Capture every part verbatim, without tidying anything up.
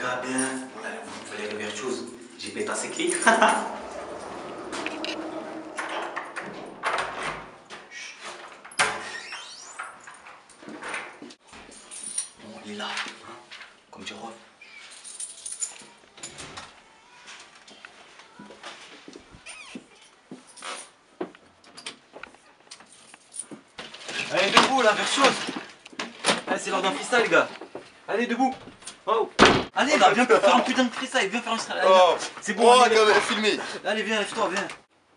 va bien. Voilà, vous voulez rêver autre chose. J'ai pété assez clés. Bon, il est là, hein, comme du roi. Allez, debout là, faire chose. Allez, c'est l'heure d'un freestyle, les gars. Allez, debout. Oh. Allez, bah, viens faire un putain de freestyle. Viens faire un freestyle. Oh. C'est bon, oh, allez, attends, filmé. Allez, viens, lève-toi, viens.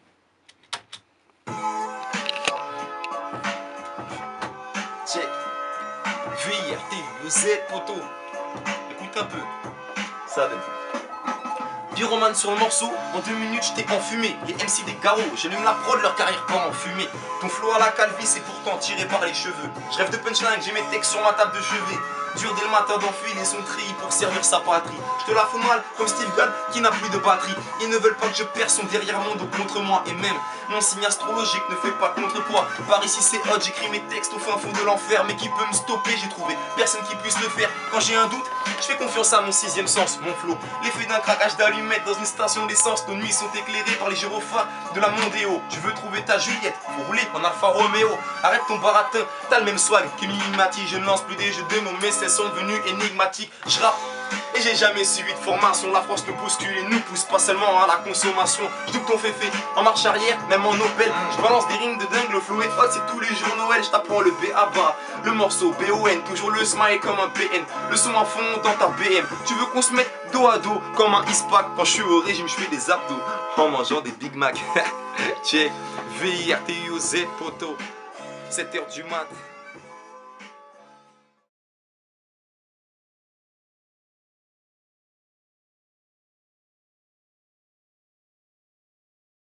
Check. V I R T U Z, poto. Écoute un peu. Ça donne. Pyromane sur le morceau, en deux minutes je t'ai enfumé. Les M C des carreaux, j'allume la prod, leur carrière part en fumée. Ton flow à la calvitie, c'est pourtant tiré par les cheveux. Je rêve de punchline, j'ai mes textes sur ma table de chevet. Dur dès le matin d'enfiler son treillis pour servir sa patrie. Je te la fous mal comme Steve Gunn qui n'a plus de batterie. Ils ne veulent pas que je perce son derrière mon dos contre moi. Et même mon signe astrologique ne fait pas contrepoids. Par ici c'est hot, j'écris mes textes au fin fond de l'enfer. Mais qui peut me stopper, j'ai trouvé personne qui puisse le faire. Quand j'ai un doute, je fais confiance à mon sixième sens, mon flow. L'effet d'un craquage d'allumettes dans une station d'essence. Nos nuits sont éclairées par les gyrophares de la Mondéo. Tu veux trouver ta Juliette, faut rouler en Alfa Romeo. Arrête ton baratin, t'as le même swag que Mimimati. Je ne lance plus des jeux de mots, mais sont devenus énigmatiques. Je rappe et j'ai jamais suivi de formation. La force nous bouscule et nous pousse pas seulement à la consommation. Je double ton féfé en marche arrière, même en Opel. Je balance des rimes de dingue, le flow est hot, c'est tous les jours Noël. Je t'apprends le B à bas, le morceau B O N. Toujours le smile comme un P N. Le son à fond dans ta B M. Tu veux qu'on se mette dos à dos comme un ispac. Quand je suis au régime, je fais des abdos en mangeant des Big Mac. Check, V I R T U Z, poto. sept heures du mat.